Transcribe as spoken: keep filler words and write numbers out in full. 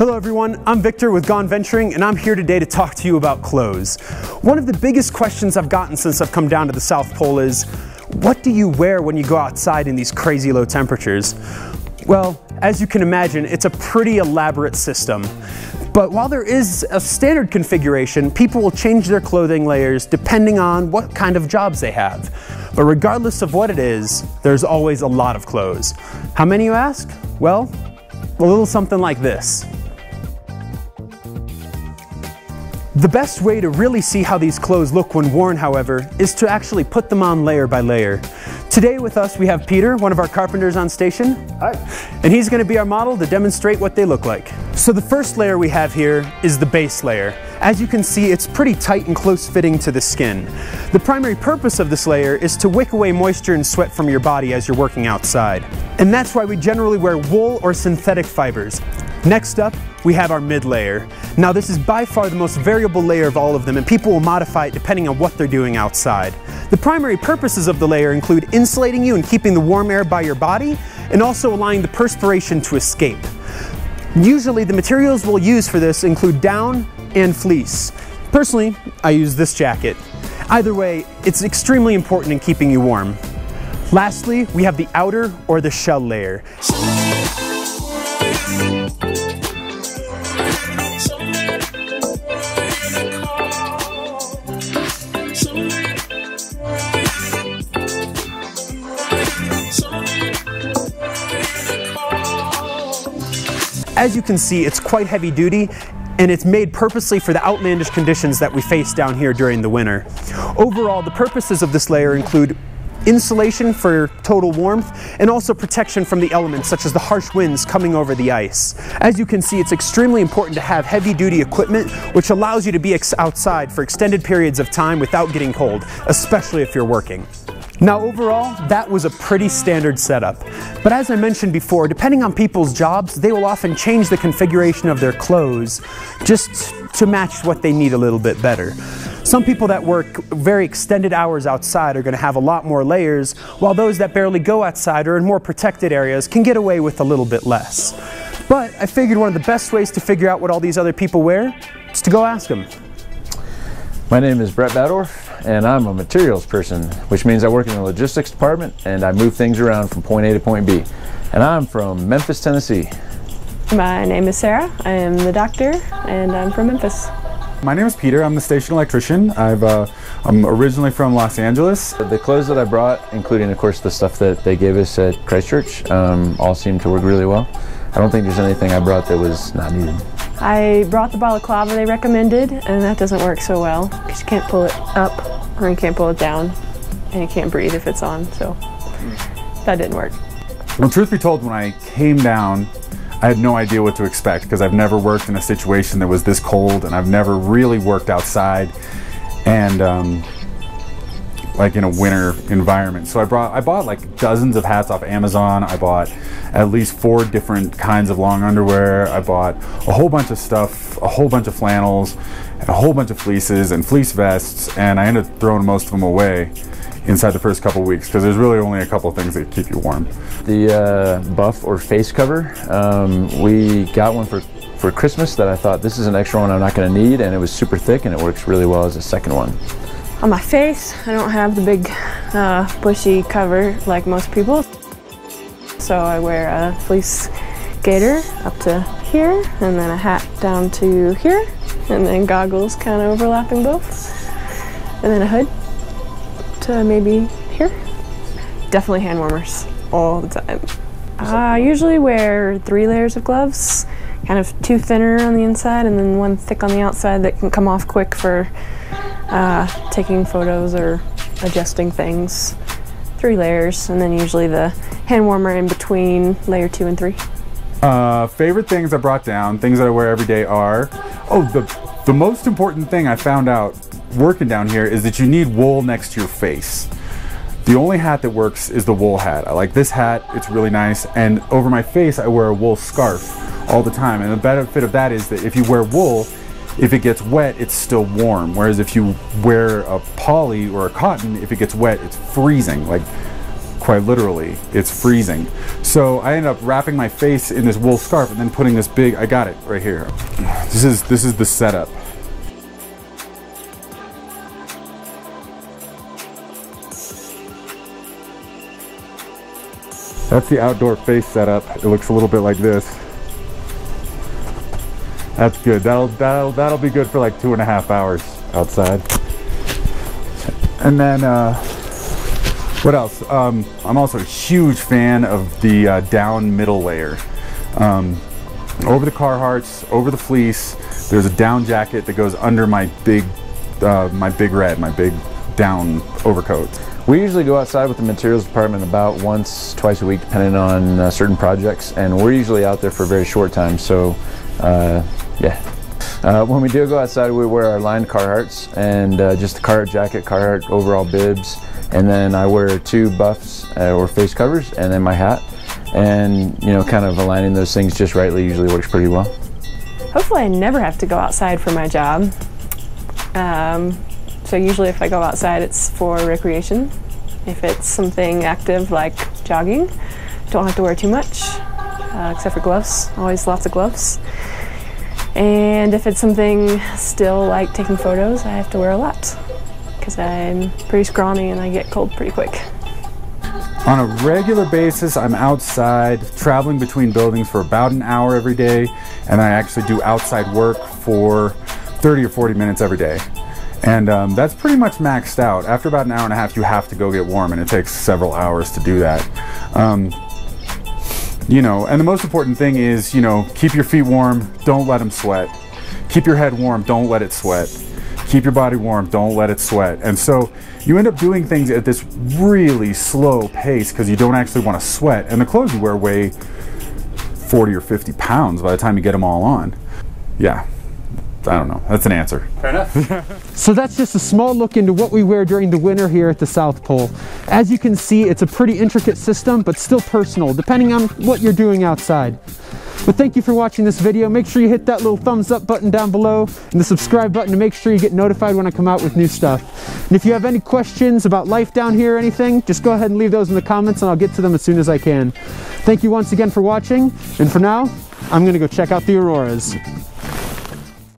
Hello everyone, I'm Victor with Gone Venturing, and I'm here today to talk to you about clothes. One of the biggest questions I've gotten since I've come down to the South Pole is, what do you wear when you go outside in these crazy low temperatures? Well, as you can imagine, it's a pretty elaborate system. But while there is a standard configuration, people will change their clothing layers depending on what kind of jobs they have. But regardless of what it is, there's always a lot of clothes. How many, you ask? Well, a little something like this. The best way to really see how these clothes look when worn, however, is to actually put them on layer by layer. Today with us we have Peter, one of our carpenters on station. Hi. And he's going to be our model to demonstrate what they look like. So the first layer we have here is the base layer. As you can see, it's pretty tight and close fitting to the skin. The primary purpose of this layer is to wick away moisture and sweat from your body as you're working outside. And that's why we generally wear wool or synthetic fibers. Next up, we have our mid layer. Now this is by far the most variable layer of all of them, and people will modify it depending on what they're doing outside. The primary purposes of the layer include insulating you and keeping the warm air by your body, and also allowing the perspiration to escape. Usually the materials we'll use for this include down and fleece. Personally, I use this jacket. Either way, it's extremely important in keeping you warm. Lastly, we have the outer or the shell layer. As you can see, it's quite heavy duty, and it's made purposely for the outlandish conditions that we face down here during the winter. Overall, the purposes of this layer include insulation for total warmth, and also protection from the elements such as the harsh winds coming over the ice. As you can see, it's extremely important to have heavy-duty equipment which allows you to be ex- outside for extended periods of time without getting cold, especially if you're working. Now overall, that was a pretty standard setup. But as I mentioned before, depending on people's jobs, they will often change the configuration of their clothes just to match what they need a little bit better. Some people that work very extended hours outside are going to have a lot more layers, while those that barely go outside or in more protected areas can get away with a little bit less. But I figured one of the best ways to figure out what all these other people wear is to go ask them. My name is Brett Badorf, and I'm a materials person, which means I work in the logistics department and I move things around from point A to point B. And I'm from Memphis, Tennessee. My name is Sarah. I am the doctor, and I'm from Memphis. My name is Peter. I'm the station electrician. I've, uh, I'm originally from Los Angeles. The clothes that I brought, including of course the stuff that they gave us at Christchurch, um, all seem to work really well. I don't think there's anything I brought that was not needed. I brought the balaclava they recommended, and that doesn't work so well because you can't pull it up or you can't pull it down, and you can't breathe if it's on, so that didn't work. Well, truth be told, when I came down, I had no idea what to expect because I've never worked in a situation that was this cold, and I've never really worked outside and um, like in a winter environment. So I brought, I bought like dozens of hats off Amazon. I bought at least four different kinds of long underwear. I bought a whole bunch of stuff, a whole bunch of flannels, and a whole bunch of fleeces and fleece vests, and I ended up throwing most of them away inside the first couple weeks because there's really only a couple things that keep you warm. The uh, buff or face cover, um, we got one for, for Christmas that I thought this is an extra one I'm not going to need, and it was super thick and it works really well as a second one. On my face, I don't have the big uh, bushy cover like most people, so I wear a fleece gaiter up to here, and then a hat down to here, and then goggles kind of overlapping both, and then a hood to maybe here. Definitely hand warmers all the time. I usually wear three layers of gloves, kind of two thinner on the inside and then one thick on the outside that can come off quick for uh, taking photos or adjusting things. Three layers, and then usually the hand warmer in between layer two and three. Uh, favorite things I brought down, things that I wear every day are, oh, the, the most important thing I found out working down here is that you need wool next to your face. The only hat that works is the wool hat. I like this hat, it's really nice, and over my face I wear a wool scarf all the time, and the benefit of that is that if you wear wool, if it gets wet, it's still warm, whereas if you wear a poly or a cotton, if it gets wet, it's freezing. Like, quite literally. It's freezing. So I ended up wrapping my face in this wool scarf and then putting this big, I got it right here. This is, this is the setup. That's the outdoor face setup. It looks a little bit like this. That's good. That'll, that'll, that'll be good for like two and a half hours outside. And then, uh, what else? Um, I'm also a huge fan of the uh, down middle layer. Um, over the Carhartts, over the fleece, there's a down jacket that goes under my big, uh, my big red, my big down overcoat. We usually go outside with the materials department about once, twice a week, depending on uh, certain projects, and we're usually out there for a very short time, so uh, yeah. Uh, when we do go outside, we wear our lined Carhartts and uh, just the Carhartt jacket, Carhartt overall bibs, and then I wear two buffs uh, or face covers, and then my hat. And you know, kind of aligning those things just rightly usually works pretty well. Hopefully I never have to go outside for my job. Um, so usually if I go outside, it's for recreation. If it's something active like jogging, don't have to wear too much, uh, except for gloves, always lots of gloves. And if it's something still like taking photos, I have to wear a lot because I'm pretty scrawny and I get cold pretty quick. On a regular basis, I'm outside traveling between buildings for about an hour every day, and I actually do outside work for thirty or forty minutes every day. And um, that's pretty much maxed out. After about an hour and a half, you have to go get warm, and it takes several hours to do that. Um, You know, and the most important thing is, you know, keep your feet warm, don't let them sweat. Keep your head warm, don't let it sweat. Keep your body warm, don't let it sweat. And so you end up doing things at this really slow pace because you don't actually want to sweat. And the clothes you wear weigh forty or fifty pounds by the time you get them all on. Yeah, I don't know. That's an answer. Fair enough. So that's just a small look into what we wear during the winter here at the South Pole. As you can see, it's a pretty intricate system, but still personal, depending on what you're doing outside. But thank you for watching this video. Make sure you hit that little thumbs up button down below and the subscribe button to make sure you get notified when I come out with new stuff. And if you have any questions about life down here or anything, just go ahead and leave those in the comments and I'll get to them as soon as I can. Thank you once again for watching, and for now, I'm gonna go check out the auroras.